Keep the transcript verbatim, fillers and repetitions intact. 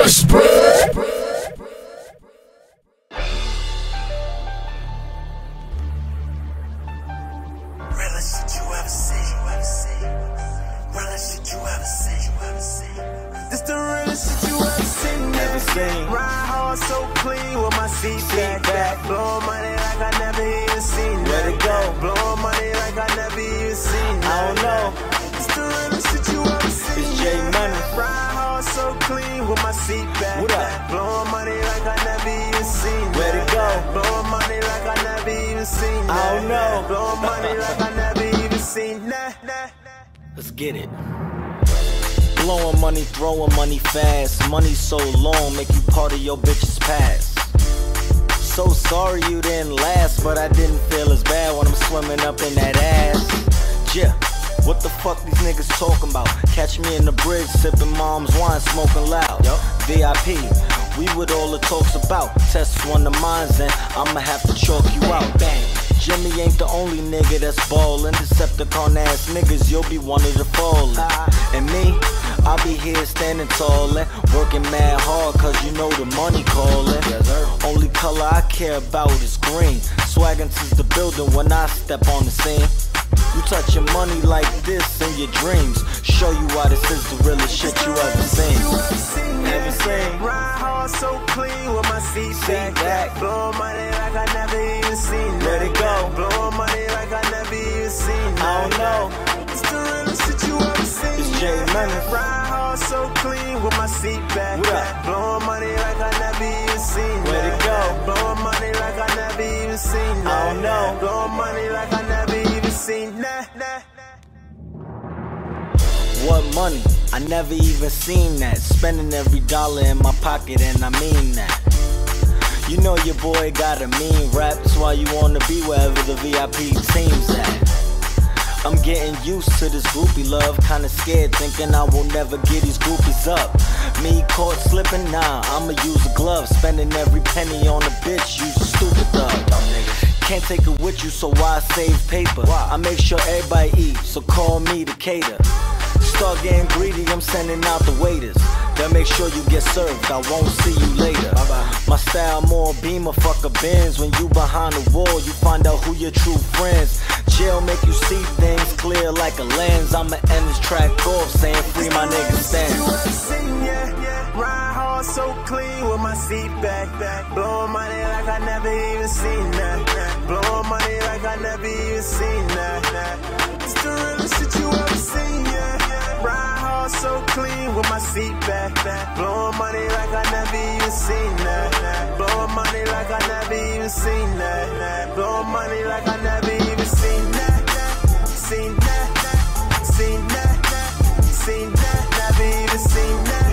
Fresh bread. Realest shit you ever seen. Realest shit you ever seen. This the realest shit you ever seen. Never seen. Ride hard so clean with my seat back. back. Blowing money like I never even seen. Let it go. Blowing money like I never even seen. I don't know. This the realest shit you ever seen. It's J Money. Ride hard so clean with my seat back. What up? Blowing money like I never even seen. Let it go. Blowing money like I never even seen. I don't know. Blowing money like I never even seen. Nah, nah. Let's get it. Blowing money, throwing money fast. Money so long, make you part of your bitch's past. So sorry you didn't last, but I didn't feel as bad when I'm swimming up in that ass. Yeah, what the fuck these niggas talking about? Catch me in the bridge, sipping mom's wine, smoking loud. Yep. V I P, we what all the talk's about. Test one of mines and I'ma have to chalk you out. Bang. Jimmy ain't the only nigga that's ballin'. Decepticon ass niggas, you'll be one of the fallin'. And me, I'll be here standing tall and working mad hard cause you know the money callin'. Yes, only color I care about is green. Swaggin' to the building when I step on the scene. You touch your money like this in your dreams. Show you why this is the realest shit you ever seen. Ever seen. Ride hard so clean with my seat back. back. Blowing money like I never even seen. Let it go. Blowing money like I never even seen. I don't know. It's the realest shit you ever seen. It's J Money. Ride hard so clean with my seat back. back. Blowing money like I never even seen. Let it go. Blowing money like I never even seen. I don't know. Blowing money like I never even seen. Nah, nah. What money? I never even seen that. Spending every dollar in my pocket and I mean that. You know your boy got a mean rap, that's why you wanna be wherever the V I P team's at. I'm getting used to this groupie love, kinda scared thinking I will never get these groupies up. Me caught slipping, nah, I'ma use a glove. Spending every penny on a bitch, use a stupid thug. Can't take it with you, so why save paper? I make sure everybody eats, so call me to cater. Start getting greedy, I'm sending out the waiters. Then make sure you get served, I won't see you later. Bye -bye. My style more Beamer, fuck a Benz. When you behind the wall, you find out who your true friends. Jail make you see things clear like a lens. I'ma end this track off saying free my nigga Stan. Ride hard so clean with my seat back, back. Blowing money like I never even seen that. Blowing money like I never even seen that. It's the realest shit you ever seen, yeah. Ride hard so clean with my seat back, back. Blowing money like I never even seen that. Blowing money like I never even seen that. Blowing money like I never even seen that. Seen that, seen that, seen that, never even seen that.